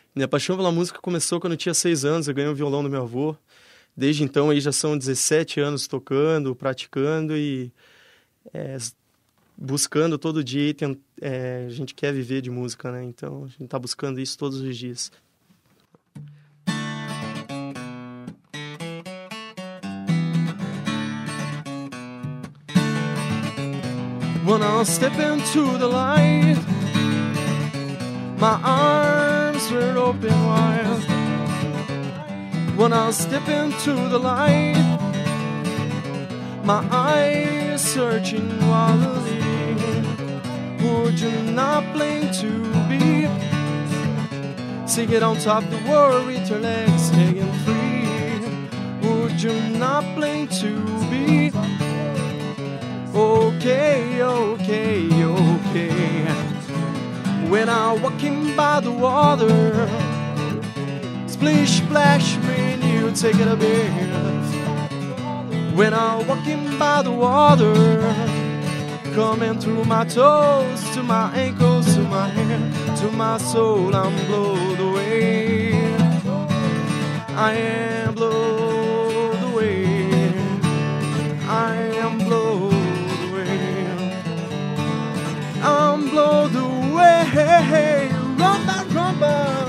Minha paixão pela música começou quando eu tinha 6 anos, eu ganhei um violão do meu avô. Desde então aí já são 17 anos tocando, praticando e buscando todo dia. A gente quer viver de música, né? Então a gente tá buscando isso todos os dias. When I step into the light, my arms were open wide. When I step into the light, my eyes searching wildly. Would you not blink to be singing on top of the world with your legs hanging free? Would you not blink to be okay, okay, okay? When I'm walking by the water, splish splash when you take it a bath. When I'm walking by the water, coming through my toes, to my ankles, to my hair, to my soul, I'm blown away. I am blown away. I am blown away. I'm blown away. Rumba, rumba.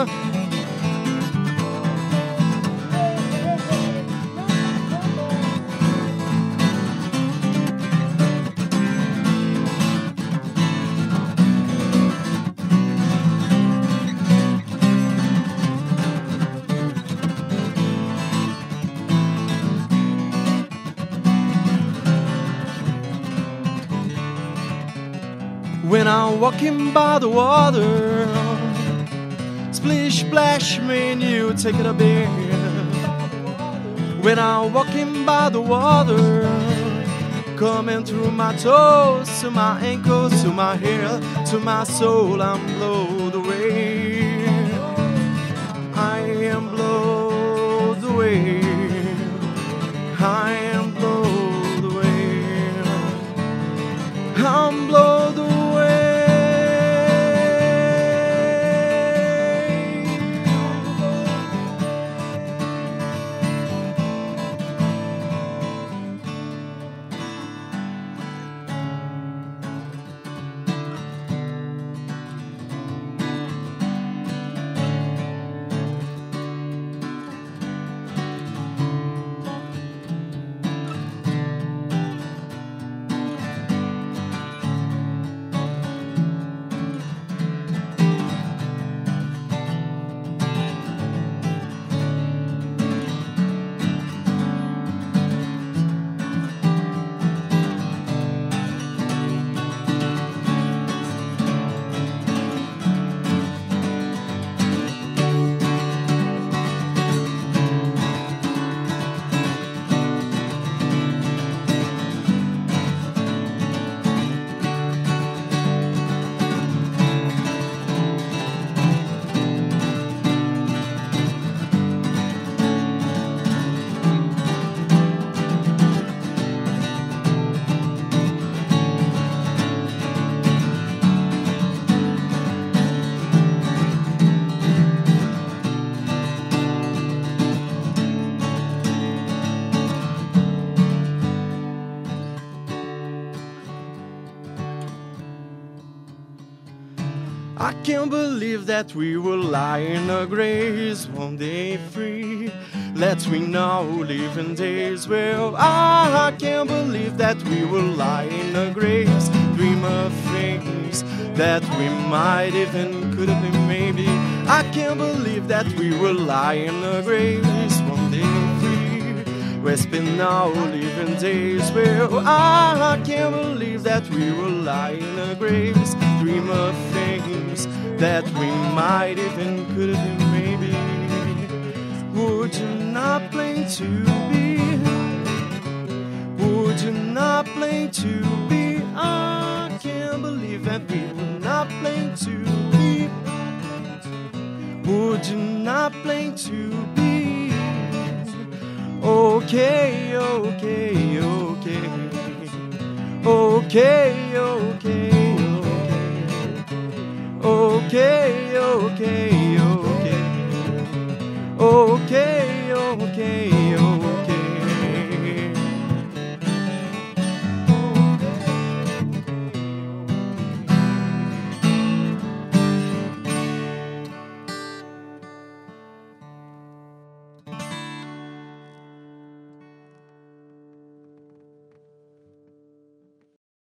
When I'm walking by the water, splish splash when you take it a bath. When I'm walking by the water, coming through my toes, to my ankles, to my hair, to my soul, I'm blown away. I am blown away. I am blown away. I'm blown away. I can't believe that we will lie in a grace one day free. That we now live in days where I can't believe that we will lie in a grace, dream of things that we might even could have been maybe. I can't believe that we will lie in a grace one day free. We spend now living days where I can't believe that we will lie in a grace, dream of things that we might even could have been maybe. Would you not blink to be? Would you not blink to be? I can't believe that we will not blink to be. Would you not blink to be? Okay, okay, okay. Okay, okay, okay. Okay, okay, okay. okay.